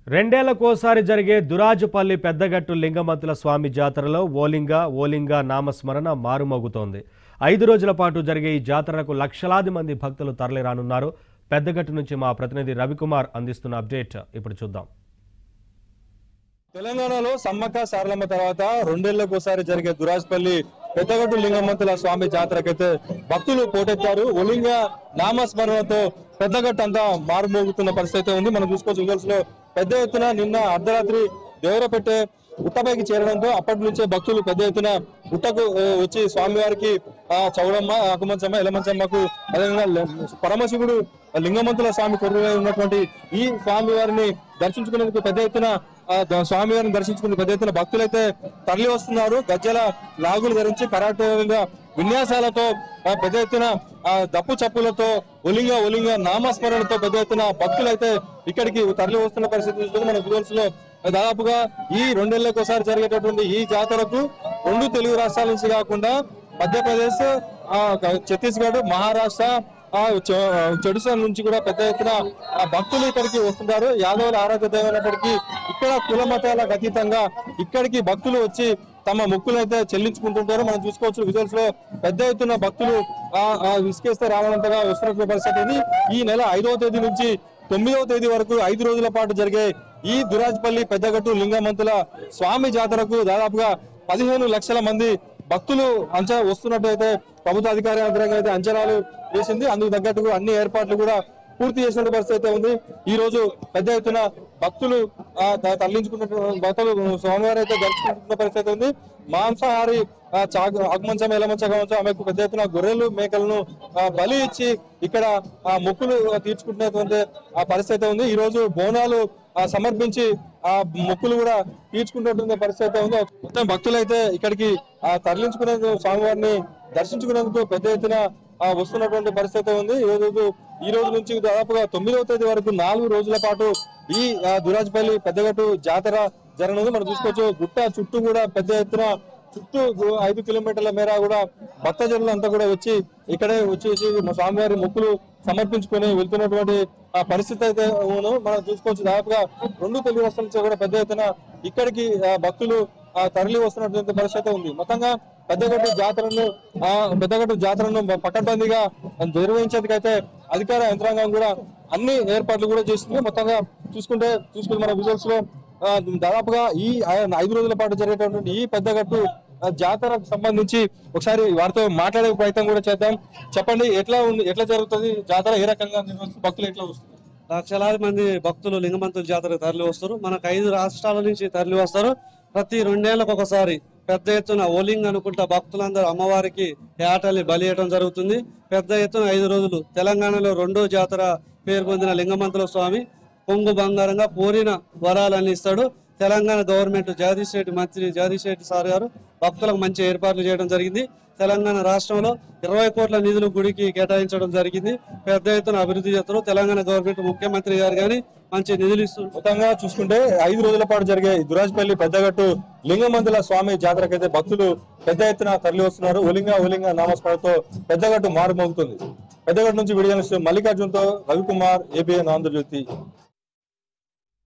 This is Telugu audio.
రెండేళ్లకోసారి జరిగే దురాజుపల్లి పెద్దగట్టు లింగమంతుల స్వామి జాతరలో ఓలింగ నామస్మరణ మారుమోగుతోంది. 5 రోజుల పాటు జరిగే ఈ జాతరకు లక్షలాది మంది భక్తులు తరలిరానున్నారు. పెద్దగట్టు నుంచి మా ప్రతినిధి రవికుమార్ అందిస్తున్న అప్డేట్ ఇప్పుడు చూద్దాం. తెలంగాణలో సమ్మక్క సారలమ్మ తర్వాత రెండేళ్లకోసారి జరిగే దురాజుపల్లి పెద్దగట్టు లింగమంతుల స్వామి జాతరకైతే భక్తులు పోటెత్తారు. ఒలింగ నామస్మరణతో పెద్దగట్టు అంతా మారుమోగుతున్న పరిస్థితి ఉంది. మనం చూసుకోవచ్చు విజువల్స్ లో పెద్ద ఎత్తున నిన్న అర్ధరాత్రి దేవరపెట్టే గుట్టపైకి చేరడంతో అప్పటి నుంచే భక్తులు పెద్ద ఎత్తున గుట్టకు వచ్చి స్వామివారికి చౌడమ్మ, ఆకుమంచమ్మ, ఎలమంచమ్మకు అదేవిధంగా పరమశివుడు లింగమంతుల స్వామి కొడుకుగా ఉన్నటువంటి ఈ స్వామి వారిని దర్శించుకునేందుకు పెద్ద ఎత్తున స్వామివారిని దర్శించుకునే పెద్ద ఎత్తున భక్తులైతే తరలి వస్తున్నారు. గజ్జల లాగులు ధరించి కరాటే విన్యాసాలతో పెద్ద ఎత్తున దప్పు చప్పులతో ఒలింగ నామస్మరణతో పెద్ద ఎత్తున భక్తులైతే ఇక్కడికి తరలి వస్తున్న పరిస్థితి చూస్తుంది. మన విజువల్స్ లో దాదాపుగా ఈ రెండేళ్లకోసారి జరిగేటటువంటి ఈ జాతరకు 2 తెలుగు రాష్ట్రాల నుంచి కాకుండా మధ్యప్రదేశ్, ఛత్తీస్గఢ్, మహారాష్ట్ర, చెడుసా నుంచి కూడా పెద్ద ఎత్తున భక్తులు ఇక్కడికి వస్తుంటారు. యాదవుల ఆరాధ్య దైవమైనప్పటికీ ఇక్కడ కుల మతాలకు అతీతంగా ఇక్కడికి భక్తులు వచ్చి తమ మొక్కులు అయితే చెల్లించుకుంటుంటారు. మనం చూసుకోవచ్చు విజువల్స్ లో పెద్ద ఎత్తున భక్తులు విసికేస్తే రావాలంతగా వస్తున్న పరిస్థితి. ఈ నెల 5వ తేదీ నుంచి 9వ తేదీ వరకు 5 రోజుల పాటు జరిగే ఈ దురాజుపల్లి పెద్దగట్టు లింగమంతుల స్వామి జాతరకు దాదాపుగా 15 లక్షల మంది భక్తులు వస్తున్నట్టు అయితే ప్రభుత్వ అధికార యంత్రాంగం అయితే అంచనాలు వేసింది. అందుకు తగ్గట్టు అన్ని ఏర్పాట్లు కూడా పూర్తి చేసిన పరిస్థితి అయితే ఉంది. ఈ రోజు పెద్ద ఎత్తున భక్తులు భక్తులు స్వామివారి అయితే దర్శించుకున్న పరిస్థితి ఉంది. మాంసాహారి ఆకుమంచం, ఎలమంచ కావచ్చు, ఆమెకు పెద్ద ఎత్తున గొర్రెలు, మేకలను బలి ఇచ్చి ఇక్కడ మొక్కులు తీర్చుకుంటున్నటువంటి పరిస్థితి ఉంది. ఈ రోజు బోనాలు సమర్పించి మొక్కులు కూడా తీర్చుకున్నటువంటి పరిస్థితి ఉంది. మొత్తం భక్తులైతే ఇక్కడికి తరలించుకునేందుకు, స్వామివారిని దర్శించుకునేందుకు పెద్ద ఎత్తున వస్తున్నటువంటి పరిస్థితి ఉంది. ఈ రోజు నుంచి దాదాపుగా 9వ తేదీ వరకు 4 రోజుల పాటు ఈ దురాజుపల్లి పెద్దగట్టు జాతర జరగనుంది. మనం చూసుకోవచ్చు గుట్ట చుట్టూ కూడా పెద్ద ఎత్తున చుట్టూ 5 కిలోమీటర్ల మేర కూడా భక్తజనులు అంతా కూడా వచ్చి ఇక్కడే వచ్చేసి స్వామివారి మొక్కులు సమర్పించుకొని వెళ్తున్నటువంటి పరిస్థితి అయితే మనం చూసుకోవచ్చు. దాదాపుగా 2 తెలుగు రాష్ట్రాల నుంచి కూడా పెద్ద ఎత్తున ఇక్కడికి భక్తులు తరలి వస్తున్నటువంటి పరిస్థితి ఉంది. మొత్తంగా పెద్దగట్టు జాతరను పకడ్బందీగా నిర్వహించేందుకైతే అధికార యంత్రాంగం కూడా అన్ని ఏర్పాట్లు కూడా చేస్తుంది. మొత్తంగా చూసుకుంటే మన విజువల్స్ లో దాదాపుగా ఈ 5 రోజుల పాటు జరిగేటటువంటి ఈ పెద్దగట్టు జాతరకు సంబంధించి ఒకసారి వారితో మాట్లాడే ప్రయత్నం కూడా చేద్దాం. చెప్పండి, ఎట్లా జరుగుతుంది జాతర, ఏ రకంగా భక్తులు ఎట్లా వస్తారు? లక్షలాది మంది భక్తులు లింగమంతుల జాతరకు తరలి వస్తారు. మనకు 5 రాష్ట్రాల నుంచి తరలి వస్తారు. ప్రతి 2 ఏళ్లకు ఒకసారి పెద్ద ఎత్తున ఓలింగ్ అనుకుంటా భక్తులందరూ అమ్మవారికి ఏటల్ని బలియటం జరుగుతుంది. పెద్ద ఎత్తున 5 రోజులు తెలంగాణలో 2వ జాతర పేరు పొందిన లింగమంతుల స్వామి పొంగు బంగారంగా కోరిన వరాలన్నీ ఇస్తాడు. తెలంగాణ గవర్నమెంట్ మంత్రి జగదీశ్రెడ్డి సార్ గారు భక్తులకు మంచి ఏర్పాట్లు చేయడం జరిగింది. తెలంగాణ రాష్ట్రంలో 20 కోట్ల నిధులు గుడికి కేటాయించడం జరిగింది. పెద్ద ఎత్తున అభివృద్ధి చేస్తారు. తెలంగాణ గవర్నమెంట్ ముఖ్యమంత్రి గారు కానీ మంచి నిధులు ఇస్తున్నారు. మొత్తంగా చూసుకుంటే 5 రోజుల పాటు జరిగే దురాజుపల్లి పెద్దగట్టు లింగమంతుల స్వామి జాతరకైతే భక్తులు పెద్ద ఎత్తున తరలి వస్తున్నారు. ఒలింగ నామస్మరణతో పెద్దగట్టు మారుమోగుతుంది. పెద్దగట్టు నుంచి వీడియో జర్నలిస్ట్ మల్లికార్జున్తో రవికుమార్, ABN ఆంధ్రజ్యోతి.